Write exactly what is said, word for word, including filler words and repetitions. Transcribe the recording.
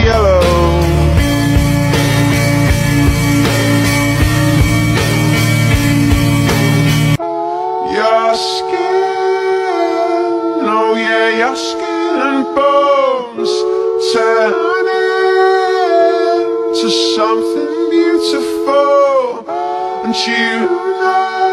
yellow. Your skin, oh yeah, your skin and bones turn into something beautiful, and you know